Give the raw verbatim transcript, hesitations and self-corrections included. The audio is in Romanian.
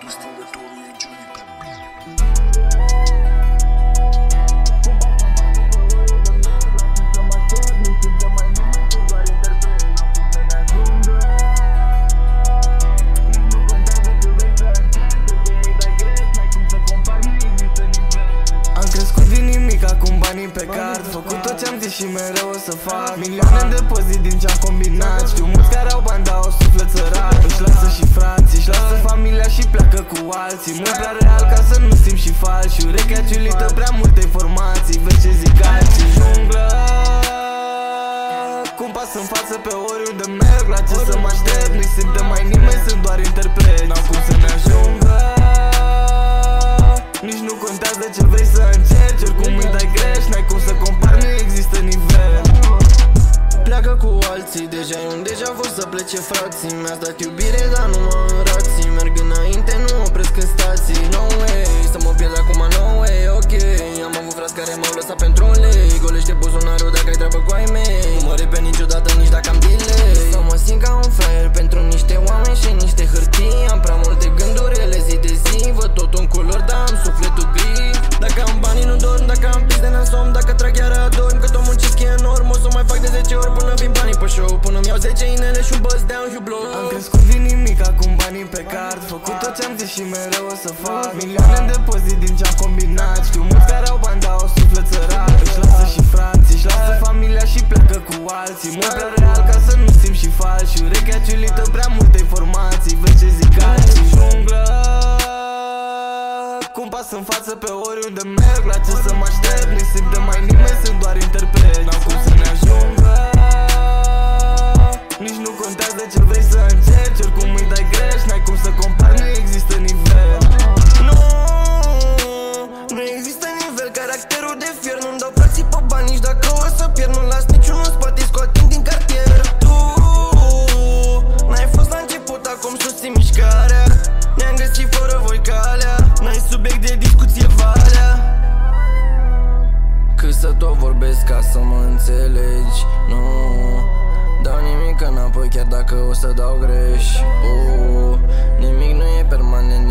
Distillatory and Johnny P. Am crescut din nimic, acum banii pe card. Făcut tot ce-am zis și mereu o să fac. Milioane în depozit din ce-am combinat. Știu mulți care au bani, dar au suflet sărat. Își lasă și frații, își lasă familia și pleacă cu alții. Mult prea real ca să nu simt și falși. Urechea ciulită, prea multe informații. Vezi ce zic alții. Junglă, cum pas în față pe oriunde merg. La ce să mă aștept, nu-i simte mai nimeni, sunt doar interpret. N-au cum să ne ajungă. Nici nu contează ce vrei să încerci, oricum îi dai greș, n-ai cum să compari, nu există nivel. Pleacă cu alții, deja e un deja vor să plece frații. Mi-ați dat iubire, dar nu mă înrații. Merg înainte, nu opresc în stații. No way, să mă pierd acum, no way, ok. Am avut frați care m-au lăsat pentru un lei. Golește buzunarul dacă ai treabă cu ai mei. Nu mă repet niciodată, nici dacă am delay. Să mă simt ca un fraier pentru niște oameni și niște hârtii. Am prea multe gânduri, ele zi de zi. Văd totul în culori, dar am sufletul gri. Dacă am banii nu dorm, dacă am pis de n-asom. Dacă trag iar adorm, cât o muncesc e enorm. O să mai fac de zece ori până vin banii pe show. Până mi-au zece inele și un buzz down și blow. Am crescut din nimic, acum banii pe card. Făcut tot ce-am zis și mereu o să fac. Milioane în depozit din ce-am combinat. Știu mulți care au bani, dar au suflet sărat. Își lasă și frații, își lasă familia și pleacă cu alții. Mult prea real ca să nu simt și falși. Urechea ciulită, prea multe informații. Vezi ce zic alții. Junglă, cum pas în față pe oriunde merg. La ce să mă aștept, nu-i simte mai nimeni, sunt doar interpret. N-au cum să ne ajungă. Nici nu contează ce vrei să încerci, oricum îi dai greș, n-ai cum să compari, nu există nivel. Nu, nu există nivel, caracterul de fier. Nu-mi dau fracții pe bani, nici dacă o să pierd. Nu las niciunul în spate, scoating din cartier. Tu, n-ai fost la început, acum susții mișcarea. Ne-am găsit fără voi calea. N-ai subiect de discuție valea. Cât să tot vorbesc ca să mă înțelegi. Nu dau nimic înapoi, chiar dacă o să dau greș. uh, Nimic nu e permanent,